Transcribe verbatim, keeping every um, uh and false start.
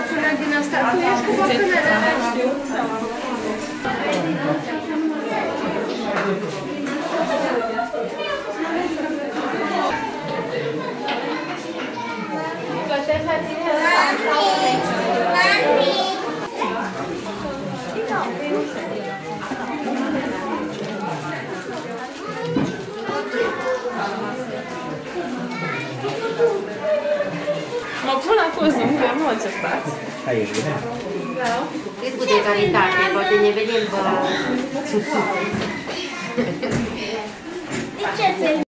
una din asta. Tu ești cu bacănele. Mă pun acum să nu mă certați. Hai, ești bine? Cât cu de calitate, poate ne vedem pe...